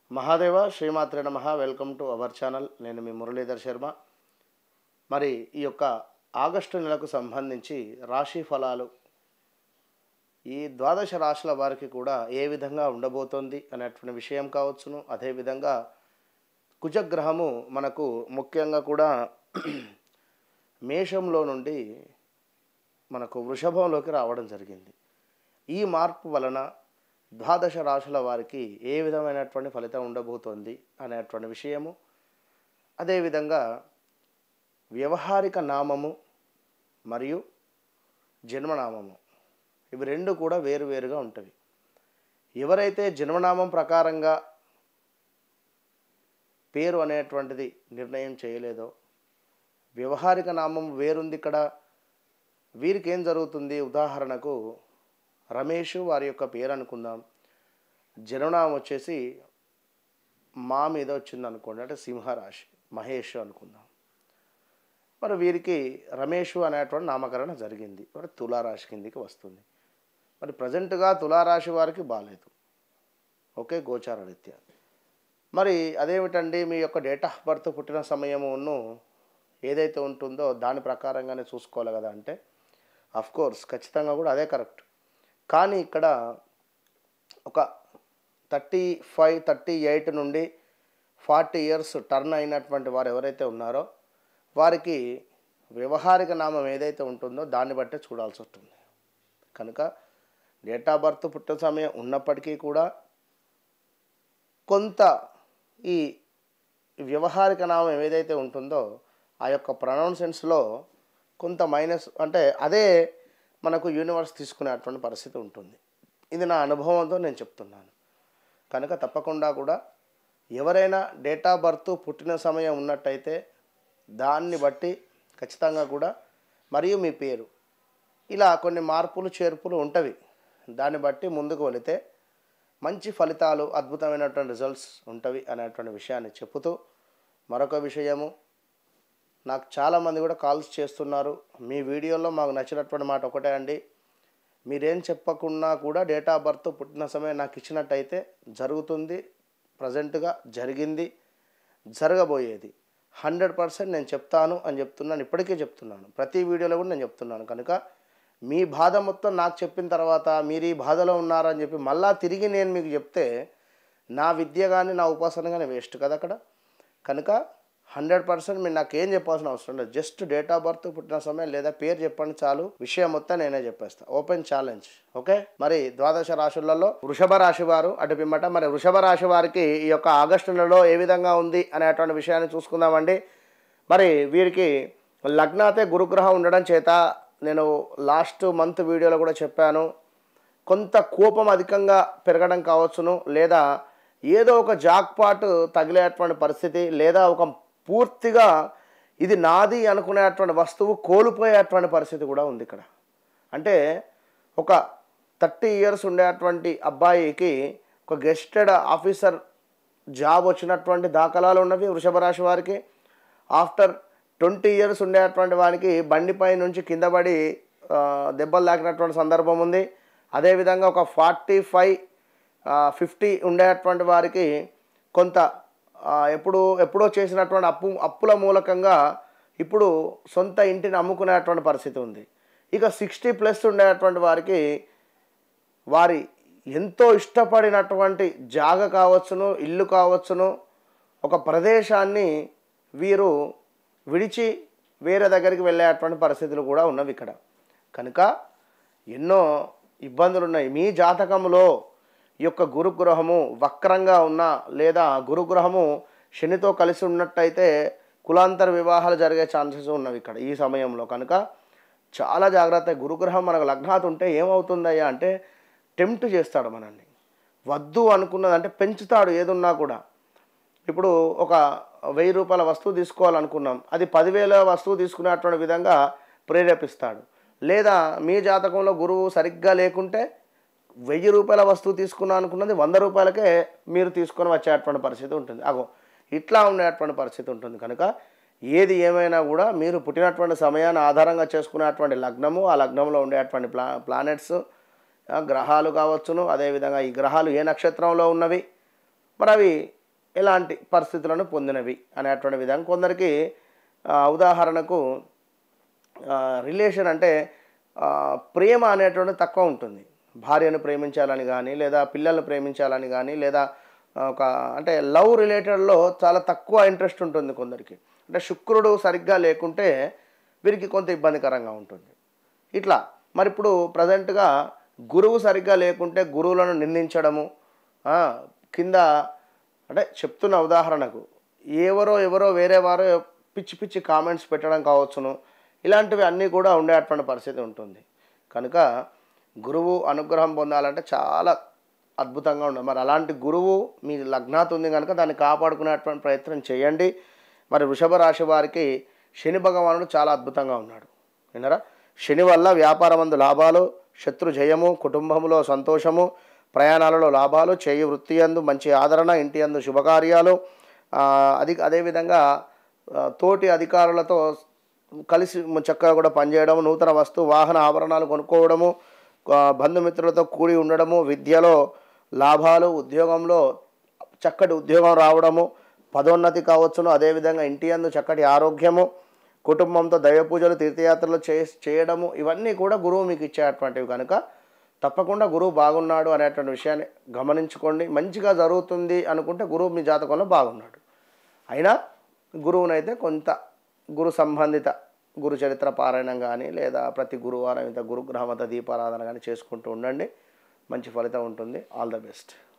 మహాదేవ శ్రీమాత్రే నమః. Welcome to our channel. నేను మీ మురళీధర్ శర్మ. మరి ఈ యొక్క ఆగస్టు నెలకు సంబంధించి రాశి ఫలాలు ఈ ద్వాదశ రాశుల వారికి కూడా ఏ విధంగా ఉండబోతోంది అనేటువంటి విషయం కావచ్చును. అదేవిధంగా కుజగ్రహము మనకు ముఖ్యంగా కూడా మేషంలో నుండి మనకు వృషభంలోకి రావడం జరిగింది. ఈ మార్పు వలన ద్వాదశ రాశుల వారికి ఏ విధమైనటువంటి ఫలితం ఉండబోతోంది అనేటువంటి విషయము, అదేవిధంగా వ్యవహారిక నామము మరియు జన్మనామము ఇవి రెండు కూడా వేరువేరుగా ఉంటవి. ఎవరైతే జన్మనామం ప్రకారంగా పేరు అనేటువంటిది నిర్ణయం చేయలేదో, వ్యవహారిక నామం వేరుంది ఇక్కడ, వీరికి ఏం జరుగుతుంది? ఉదాహరణకు రమేష్ వారి యొక్క పేరు అనుకుందాం, జన్మనామం వచ్చేసి మా మీద వచ్చింది అనుకోండి, అంటే సింహరాశి, మహేష్ అనుకుందాం. మరి వీరికి రమేష్ అనేటువంటి నామకరణ జరిగింది, మరి తులారాశి కిందికి వస్తుంది. మరి ప్రజెంట్గా తులారాశి వారికి బాగాలేదు, ఓకే, గోచార రీత్యా. మరి అదేమిటండి, మీ యొక్క డేట్ ఆఫ్ బర్త్ పుట్టిన సమయమును ఏదైతే ఉంటుందో దాని ప్రకారంగానే చూసుకోవాలి కదా అంటే, కోర్స్ ఖచ్చితంగా కూడా అదే కరెక్ట్. కానీ ఇక్కడ ఒక 35, 38 నుండి 40 ఇయర్స్ టర్న్ అయినటువంటి వారు ఎవరైతే ఉన్నారో వారికి వ్యవహారిక నామం ఏదైతే ఉంటుందో దాన్ని బట్టే చూడాల్సి ఉంటుంది. కనుక డేట్ ఆఫ్ బర్త్ పుట్టిన సమయం ఉన్నప్పటికీ కూడా కొంత ఈ వ్యవహారిక నామం ఏదైతే ఉంటుందో ఆ యొక్క ప్రొనౌన్సెన్స్లో కొంత మైనస్, అంటే అదే మనకు యూనివర్స్ తీసుకునేటువంటి పరిస్థితి ఉంటుంది. ఇది నా అనుభవంతో నేను చెప్తున్నాను. కనుక తప్పకుండా కూడా ఎవరైనా డేట్ ఆఫ్ బర్త్ పుట్టిన సమయం ఉన్నట్టయితే దాన్ని బట్టి ఖచ్చితంగా కూడా, మరియు మీ పేరు, ఇలా కొన్ని మార్పులు చేర్పులు ఉంటవి. దాన్ని బట్టి ముందుకు వెళితే మంచి ఫలితాలు, అద్భుతమైనటువంటి రిజల్ట్స్ ఉంటవి అనేటువంటి విషయాన్ని చెప్పుతూ, మరొక విషయము, నాకు చాలామంది కూడా కాల్స్ చేస్తున్నారు. మీ వీడియోలో మాకు నచ్చినటువంటి మాట ఒకటే అండి, మీరేం చెప్పకుండా కూడా డేట్ ఆఫ్ బర్త్ పుట్టిన సమయం నాకు ఇచ్చినట్టయితే జరుగుతుంది, ప్రజెంట్గా జరిగింది, జరగబోయేది 100% నేను చెప్తాను అని చెప్తున్నాను. ఇప్పటికే చెప్తున్నాను, ప్రతి వీడియోలో కూడా నేను చెప్తున్నాను. కనుక మీ బాధ మొత్తం నాకు చెప్పిన తర్వాత మీరు ఈ బాధలో ఉన్నారని చెప్పి మళ్ళా తిరిగి నేను మీకు చెప్తే నా విద్య కానీ నా ఉపాసన కానీ వేస్ట్ కదా అక్కడ. కనుక 100% మీరు నాకు ఏం చెప్పాల్సిన అవసరం లేదు. జస్ట్ డేట్ ఆఫ్ బర్త్ పుట్టిన సమయం లేదా పేరు చెప్పండి చాలు, విషయం మొత్తం నేనే చెప్పేస్తాను. Open challenge, okay. మరి ద్వాదశ రాశులలో వృషభ రాశి వారు అటు పిమ్మట, మరి వృషభ రాశి వారికి ఈ యొక్క ఆగస్టు నెలలో ఏ విధంగా ఉంది అనేటువంటి విషయాన్ని చూసుకుందామండి. మరి వీరికి లగ్నాతే గురుగ్రహం ఉండడం చేత, నేను లాస్ట్ మంత్ వీడియోలో కూడా చెప్పాను, కొంత కోపం అధికంగా పెరగడం కావచ్చును, లేదా ఏదో ఒక జాక్పాట్ తగిలేటువంటి పరిస్థితి, లేదా ఒక పూర్తిగా ఇది నాది అనుకునేటువంటి వస్తువు కోల్పోయేటువంటి పరిస్థితి కూడా ఉంది ఇక్కడ. అంటే ఒక 30 ఇయర్స్ ఉండేటువంటి అబ్బాయికి ఒక గెస్టెడ్ ఆఫీసర్ జాబ్ వచ్చినటువంటి దాఖలాలు ఉన్నవి వృషభ రాశి వారికి. ఆఫ్టర్ 20 ఇయర్స్ ఉండేటువంటి వారికి బండిపై నుంచి కింద పడి దెబ్బలు తాకినటువంటి సందర్భం ఉంది. అదేవిధంగా ఒక 45, 50 ఉండేటువంటి వారికి కొంత ఎప్పుడో చేసినటువంటి అప్పుల మూలకంగా ఇప్పుడు సొంత ఇంటిని అమ్ముకునేటువంటి పరిస్థితి ఉంది. ఇక 60+ ఉండేటువంటి వారికి వారి ఎంతో ఇష్టపడినటువంటి జాగ కావచ్చును, ఇల్లు కావచ్చును, ఒక ప్రదేశాన్ని వీరు విడిచి వేరే దగ్గరికి వెళ్ళేటువంటి పరిస్థితులు కూడా ఉన్నవి ఇక్కడ. కనుక ఎన్నో ఇబ్బందులు ఉన్నాయి. మీ జాతకంలో ఈ యొక్క గురుగ్రహము వక్రంగా ఉన్నా, లేదా గురుగ్రహము శనితో కలిసి ఉన్నట్టయితే కులాంతర వివాహాలు జరిగే ఛాన్సెస్ ఉన్నవి ఇక్కడ ఈ సమయంలో. కనుక చాలా జాగ్రత్త. గురుగ్రహం మనకు లగ్నాత్ ఉంటే ఏమవుతుందయ్యా అంటే టెంప్ట్ చేస్తాడు మనల్ని, వద్దు అనుకున్నదంటే పెంచుతాడు ఏదున్నా కూడా. ఇప్పుడు ఒక 1000 రూపాయల వస్తువు తీసుకోవాలనుకున్నాం, అది 10,000 వస్తువు తీసుకునేటువంటి విధంగా ప్రేరేపిస్తాడు. లేదా మీ జాతకంలో గురువు సరిగ్గా లేకుంటే 1000 రూపాయల వస్తువు తీసుకున్నా అనుకున్నది 100 రూపాయలకే మీరు తీసుకొని వచ్చేటువంటి పరిస్థితి ఉంటుంది. ఇట్లా ఉండేటువంటి పరిస్థితి ఉంటుంది. కనుక ఏది ఏమైనా కూడా మీరు పుట్టినటువంటి సమయాన్ని ఆధారంగా చేసుకునేటువంటి లగ్నము, ఆ లగ్నంలో ఉండేటువంటి ప్లానెట్స్, గ్రహాలు కావచ్చును, అదేవిధంగా ఈ గ్రహాలు ఏ నక్షత్రంలో ఉన్నవి, మరి అవి ఎలాంటి పరిస్థితులను పొందినవి అనేటువంటి విధంగా కొందరికి ఉదాహరణకు రిలేషన్ అంటే ప్రేమ అనేటువంటిది తక్కువ ఉంటుంది. భార్యను ప్రేమించాలని కానీ, లేదా పిల్లల్ని ప్రేమించాలని కానీ, లేదా ఒక అంటే లవ్ రిలేటెడ్‌లో చాలా తక్కువ ఇంట్రెస్ట్ ఉంటుంది కొందరికి. అంటే శుక్రుడు సరిగ్గా లేకుంటే వీరికి కొంత ఇబ్బందికరంగా ఉంటుంది. ఇట్లా మరిప్పుడు ప్రెజెంట్‌గా గురువు సరిగ్గా లేకుంటే గురువులను నిందించడము, కింద అంటే చెప్తున్న ఉదాహరణకు ఎవరో వేరే వారు పిచ్చి పిచ్చి కామెంట్స్ పెట్టడం కావచ్చును. ఇలాంటివి అన్నీ కూడా ఉండేటువంటి పరిస్థితి ఉంటుంది. కనుక గురువు అనుగ్రహం పొందాలంటే చాలా అద్భుతంగా ఉండాలి. మరి అలాంటి గురువు మీ లగ్నాత్ ఉంది కనుక దాన్ని కాపాడుకునేటువంటి ప్రయత్నం చేయండి. మరి వృషభ రాశి వారికి శని భగవానుడు చాలా అద్భుతంగా ఉన్నాడు. విన్నారా? శని వల్ల వ్యాపారమందు లాభాలు, శత్రు జయము, కుటుంబంలో సంతోషము, ప్రయాణాలలో లాభాలు, చేయి వృత్తి యందు మంచి ఆదరణ, ఇంటి యందు శుభకార్యాలు, అదేవిధంగా తోటి అధికారులతో కలిసి చక్కగా కూడా పనిచేయడము, నూతన వస్తు వాహన ఆభరణాలు కొనుక్కోవడము, బంధుమిత్రులతో కూడి ఉండడము, విద్యలో లాభాలు, ఉద్యోగంలో చక్కటి ఉద్యోగం రావడము, పదోన్నతి కావచ్చును. అదేవిధంగా ఇంటి యందు చక్కటి ఆరోగ్యము, కుటుంబంతో దైవ పూజలు తీర్థయాత్రలు చేయడము, ఇవన్నీ కూడా గురువు మీకు ఇచ్చేటువంటివి కనుక తప్పకుండా గురువు బాగున్నాడు అనేటువంటి విషయాన్ని గమనించుకోండి. మంచిగా జరుగుతుంది అనుకుంటే గురువు మీ జాతకంలో బాగున్నాడు. అయినా గురువునైతే కొంత గురు సంబంధిత గురు చరిత్ర పారాయణం కానీ, లేదా ప్రతి గురువారం ఇంత గురుగ్రహమత దీపారాధన కానీ చేసుకుంటూ ఉండండి. మంచి ఫలితం ఉంటుంది. All the best.